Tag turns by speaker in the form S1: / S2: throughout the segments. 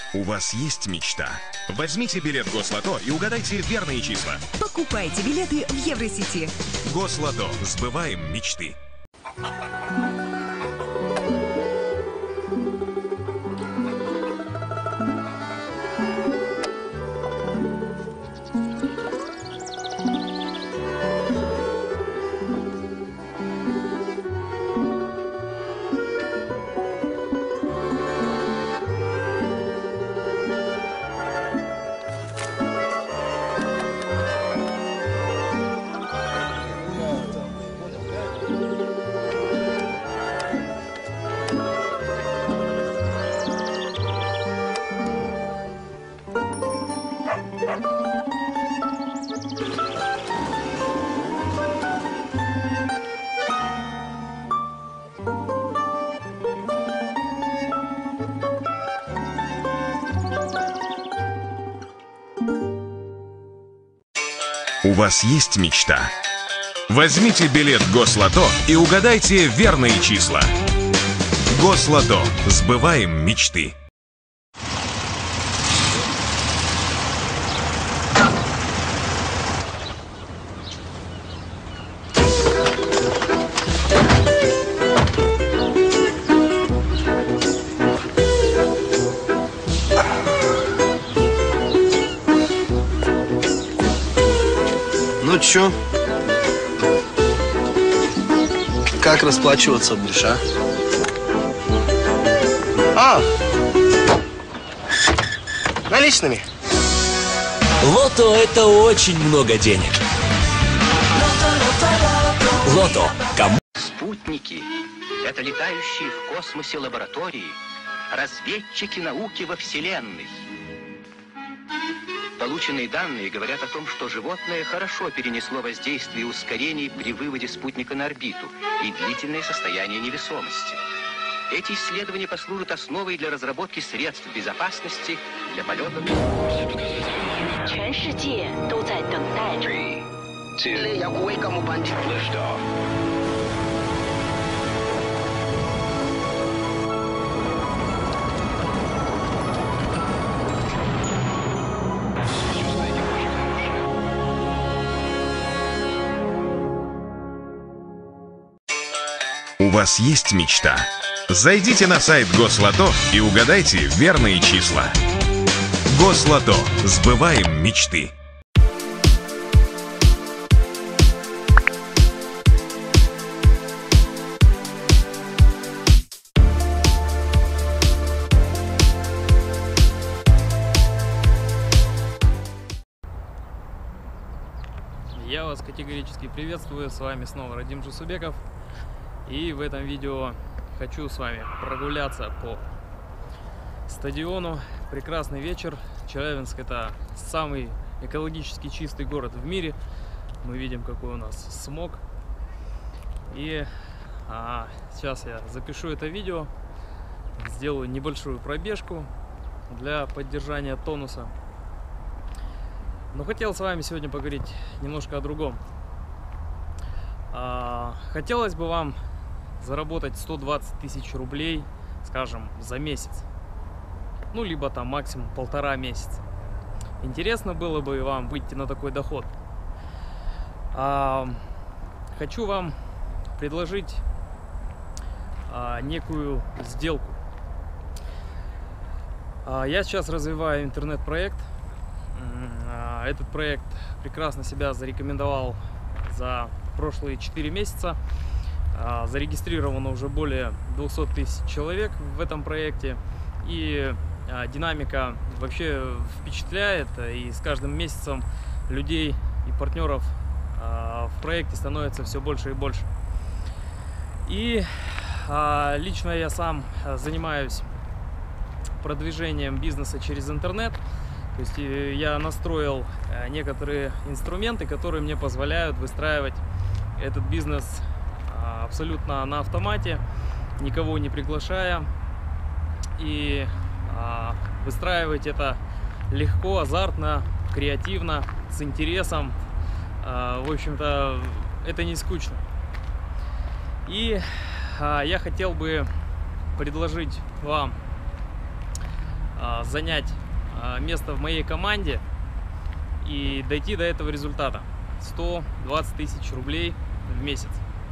S1: У вас есть мечта? Возьмите билет Гослото и угадайте верные числа.
S2: Покупайте билеты в Евросети.
S1: Гослото. Сбываем мечты. У вас есть мечта? Возьмите билет Гослото и угадайте верные числа. Гослото. Сбываем мечты.
S3: Ну чё? Как расплачиваться будешь, а? Наличными.
S4: Лото – это очень много денег. Лото. Кому?
S5: Спутники – это летающие в космосе лаборатории, разведчики науки во Вселенной. Полученные данные говорят о том, что животное хорошо перенесло воздействие ускорений при выводе спутника на орбиту и длительное состояние невесомости. Эти исследования послужат основой для разработки средств безопасности для полетов.
S1: У вас есть мечта? Зайдите на сайт Гослото и угадайте верные числа. Гослото. Сбываем мечты.
S6: Я вас категорически приветствую, с вами снова Радим Жусубеков. И в этом видео хочу с вами прогуляться по стадиону. Прекрасный вечер. Челябинск — это самый экологически чистый город в мире. Мы видим, какой у нас смог. И сейчас я запишу это видео, сделаю небольшую пробежку для поддержания тонуса. Но хотел с вами сегодня поговорить немножко о другом. Хотелось бы вам заработать 120 тысяч рублей, скажем, за месяц. Ну, либо там максимум 1,5 месяца. Интересно было бы вам выйти на такой доход. Хочу вам предложить некую сделку. Я сейчас развиваю интернет-проект. Этот проект прекрасно себя зарекомендовал за прошлые 4 месяца. Зарегистрировано уже более 200 тысяч человек в этом проекте. И динамика вообще впечатляет. И с каждым месяцем людей и партнеров в проекте становится все больше и больше. И лично я сам занимаюсь продвижением бизнеса через интернет. То есть я настроил некоторые инструменты, которые мне позволяют выстраивать этот бизнес абсолютно на автомате, никого не приглашая, и выстраивать это легко, азартно, креативно, с интересом. В общем-то, это не скучно. И я хотел бы предложить вам занять место в моей команде и дойти до этого результата. 120 тысяч рублей в месяц.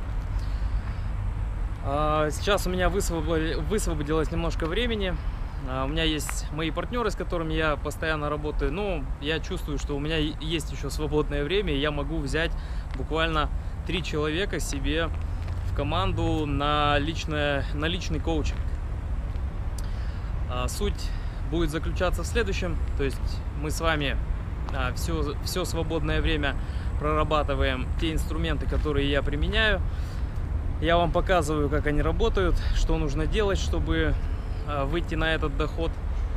S6: Сейчас у меня высвободилось немножко времени. У меня есть мои партнеры, с которыми я постоянно работаю. Но я чувствую, что у меня есть еще свободное время, и я могу взять буквально 3 человека себе в команду на личный коучинг. Суть будет заключаться в следующем. То есть мы с вами все свободное время прорабатываем те инструменты, которые я применяю. Я вам показываю, как они работают, что нужно делать, чтобы выйти на этот доход.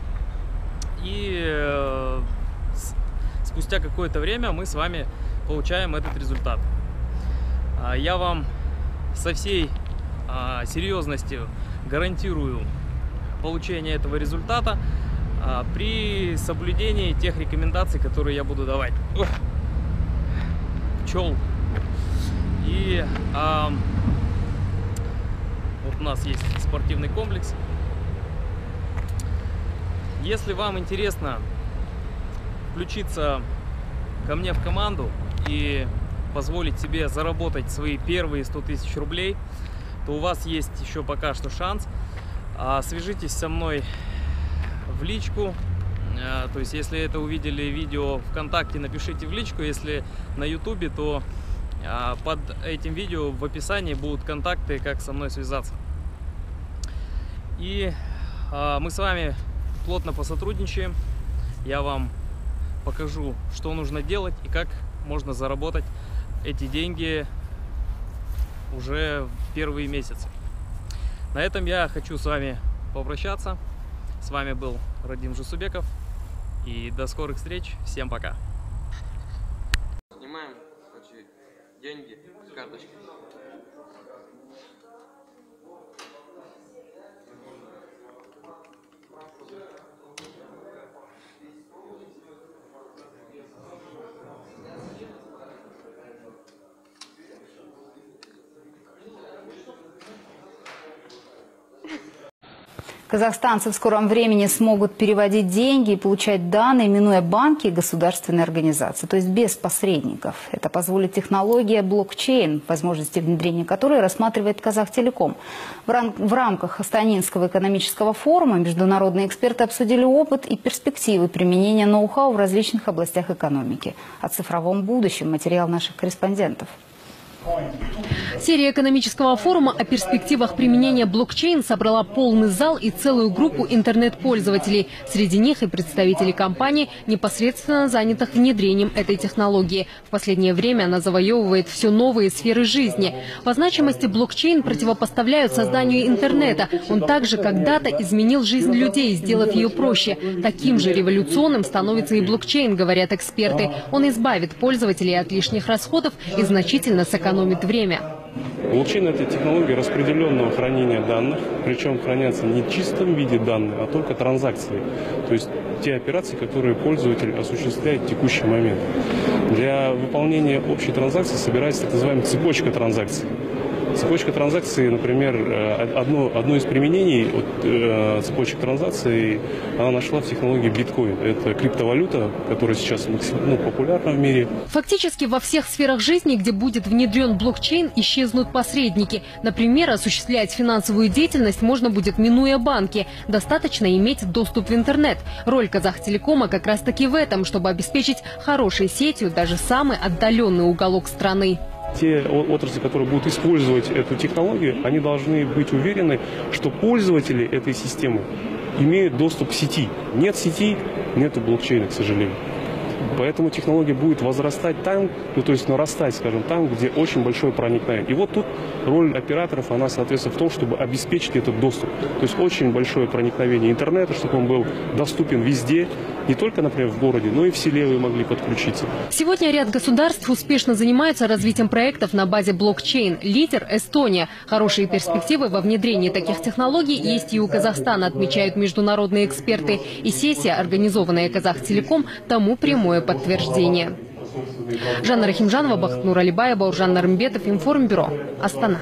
S6: И спустя какое-то время мы с вами получаем этот результат. Я вам со всей серьезностью гарантирую получение этого результата при соблюдении тех рекомендаций, которые я буду давать. Пчел. И вот у нас есть спортивный комплекс. Если вам интересно включиться ко мне в команду и позволить себе заработать свои первые 100 тысяч рублей, то у вас есть еще пока что шанс. Свяжитесь со мной в личку. То есть, если это увидели видео ВКонтакте, напишите в личку. Если на Ютубе, то под этим видео в описании будут контакты, как со мной связаться. И мы с вами плотно посотрудничаем. Я вам покажу, что нужно делать и как можно заработать эти деньги уже в первые месяцы. На этом я хочу с вами попрощаться. С вами был Радим Жусубеков. И до скорых встреч. Всем пока. Снимаем деньги с карточки.
S7: Казахстанцы в скором времени смогут переводить деньги и получать данные, минуя банки и государственные организации, то есть без посредников. Это позволит технология блокчейн, возможности внедрения которой рассматривает Казахтелеком. В рамках Астанинского экономического форума международные эксперты обсудили опыт и перспективы применения ноу-хау в различных областях экономики. О цифровом будущем материал наших корреспондентов.
S8: Серия экономического форума о перспективах применения блокчейн собрала полный зал и целую группу интернет-пользователей. Среди них и представители компаний, непосредственно занятых внедрением этой технологии. В последнее время она завоевывает все новые сферы жизни. По значимости блокчейн противопоставляют созданию интернета. Он также когда-то изменил жизнь людей, сделав ее проще. Таким же революционным становится и блокчейн, говорят эксперты. Он избавит пользователей от лишних расходов и значительно сэкономит время.
S9: Блокчейн – это технология распределенного хранения данных, причем хранятся не в чистом виде данных, а только транзакции. То есть те операции, которые пользователь осуществляет в текущий момент. Для выполнения общей транзакции собирается так называемая цепочка транзакций. Цепочка транзакций, например, одно из применений цепочек транзакций, она нашла в технологии биткоин. Это криптовалюта, которая сейчас популярна в мире.
S8: Фактически во всех сферах жизни, где будет внедрен блокчейн, исчезнут посредники. Например, осуществлять финансовую деятельность можно будет, минуя банки. Достаточно иметь доступ в интернет. Роль Казахтелекома как раз таки в этом, чтобы обеспечить хорошей сетью даже самый отдаленный уголок страны.
S9: Те отрасли, которые будут использовать эту технологию, они должны быть уверены, что пользователи этой системы имеют доступ к сети. Нет сети, нету блокчейна, к сожалению. Поэтому технология будет возрастать там, то есть нарастать, скажем, там, где очень большое проникновение. И вот тут роль операторов, она, соответственно, в том, чтобы обеспечить этот доступ. То есть очень большое проникновение интернета, чтобы он был доступен везде, не только, например, в городе, но и в селе вы могли подключиться.
S8: Сегодня ряд государств успешно занимаются развитием проектов на базе блокчейн. Лидер – Эстония. Хорошие перспективы во внедрении таких технологий есть и у Казахстана, отмечают международные эксперты. И сессия, организованная Казахтелеком, тому прямое подтверждение. Жанна Рахимжанова, Бахтнур Алибаева, Бауржан Нарымбетов, Информбюро, Астана.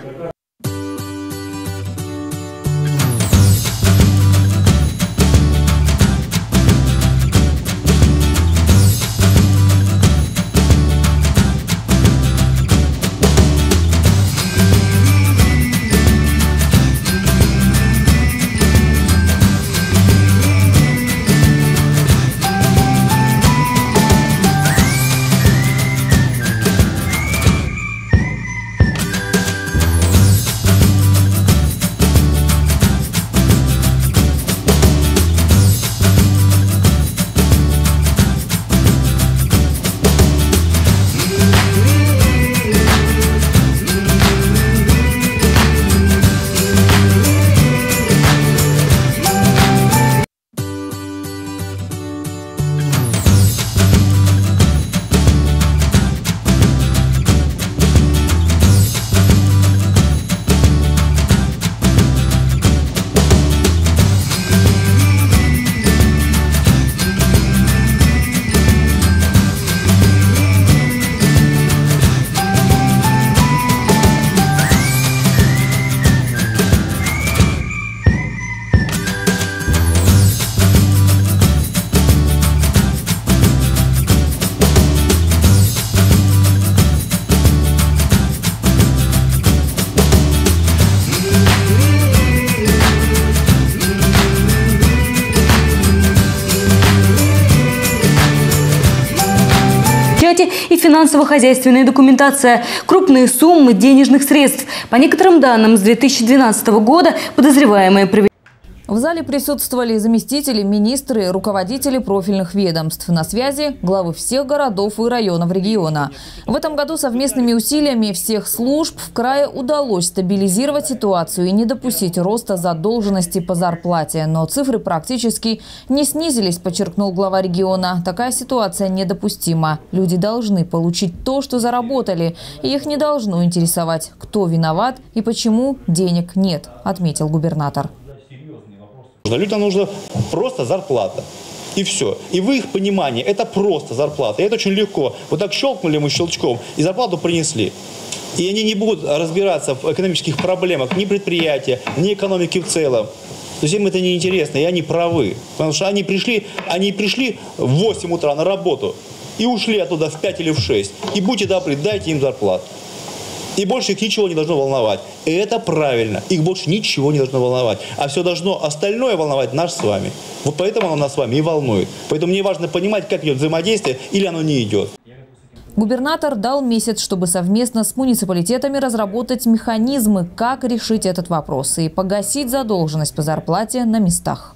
S10: и финансово-хозяйственная документация, крупные суммы денежных средств. По некоторым данным, с 2012 года подозреваемые провели.
S11: В зале присутствовали заместители, министры, руководители профильных ведомств. На связи главы всех городов и районов региона. В этом году совместными усилиями всех служб в крае удалось стабилизировать ситуацию и не допустить роста задолженности по зарплате. Но цифры практически не снизились, подчеркнул глава региона. Такая ситуация недопустима. Люди должны получить то, что заработали. И их не должно интересовать, кто виноват и почему денег нет, отметил губернатор.
S12: Людям нужна просто зарплата. И все. И в их понимании это просто зарплата. И это очень легко. Вот так щелкнули мы щелчком и зарплату принесли. И они не будут разбираться в экономических проблемах ни предприятия, ни экономики в целом. То есть им это не интересно, и они правы. Потому что они пришли в 8 утра на работу и ушли оттуда в 5 или в 6. И будьте добры, дайте им зарплату. И больше их ничего не должно волновать. И это правильно. Их больше ничего не должно волновать. А все должно остальное волновать нас с вами. Вот поэтому оно нас с вами и волнует. Поэтому мне важно понимать, как идет взаимодействие, или оно не идет.
S11: Губернатор дал месяц, чтобы совместно с муниципалитетами разработать механизмы, как решить этот вопрос и погасить задолженность по зарплате на местах.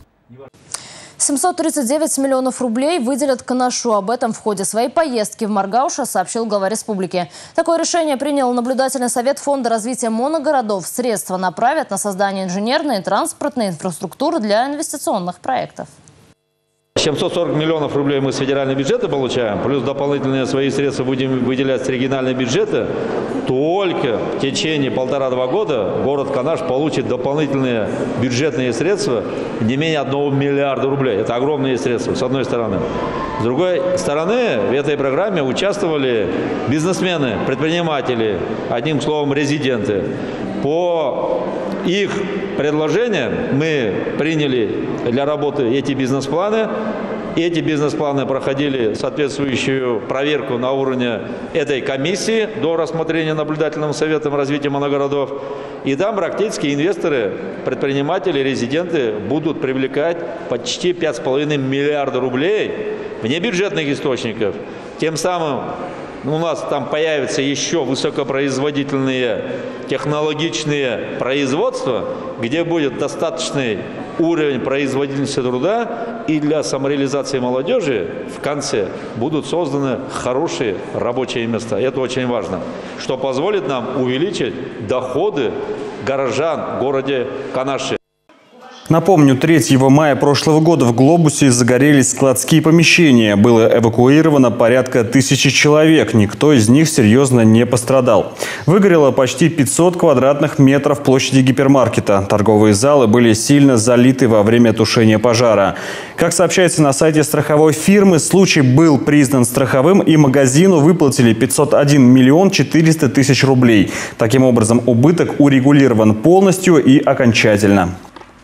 S13: 739 миллионов рублей выделят Канашу. Об этом в ходе своей поездки в Маргауша сообщил глава республики. Такое решение принял наблюдательный совет Фонда развития моногородов. Средства направят на создание инженерной и транспортной инфраструктуры для инвестиционных проектов.
S14: 740 миллионов рублей мы с федерального бюджета получаем, плюс дополнительные свои средства будем выделять с регионального бюджета. Только в течение 1,5-2 года город Канаш получит дополнительные бюджетные средства не менее 1 миллиарда рублей. Это огромные средства, с одной стороны. С другой стороны, в этой программе участвовали бизнесмены, предприниматели, одним словом, резиденты. По их предложениям мы приняли для работы эти бизнес-планы. Эти бизнес-планы проходили соответствующую проверку на уровне этой комиссии до рассмотрения наблюдательным советом развития моногородов. И там практически инвесторы, предприниматели, резиденты будут привлекать почти 5,5 миллиарда рублей внебюджетных источников. Тем самым у нас там появятся еще высокопроизводительные технологичные производства, где будет достаточный уровень производительности труда, и для самореализации молодежи в конце будут созданы хорошие рабочие места. Это очень важно, что позволит нам увеличить доходы горожан в городе Канаши.
S15: Напомню, 3 мая прошлого года в Глобусе загорелись складские помещения. Было эвакуировано порядка 1000 человек. Никто из них серьезно не пострадал. Выгорело почти 500 квадратных метров площади гипермаркета. Торговые залы были сильно залиты во время тушения пожара. Как сообщается на сайте страховой фирмы, случай был признан страховым, и магазину выплатили 501 миллион 400 тысяч рублей. Таким образом, убыток урегулирован полностью и окончательно.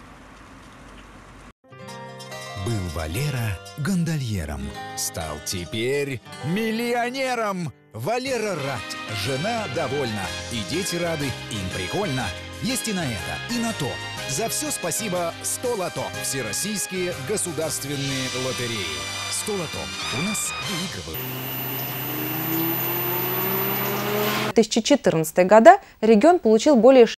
S16: Валера гондольером, стал теперь миллионером. Валера рад, жена довольна, и дети рады, им прикольно. Есть и на это, и на то. За все спасибо 100 лото. Всероссийские государственные лотереи. 100 лото. У нас выигрывают.
S17: В 2014 года регион получил более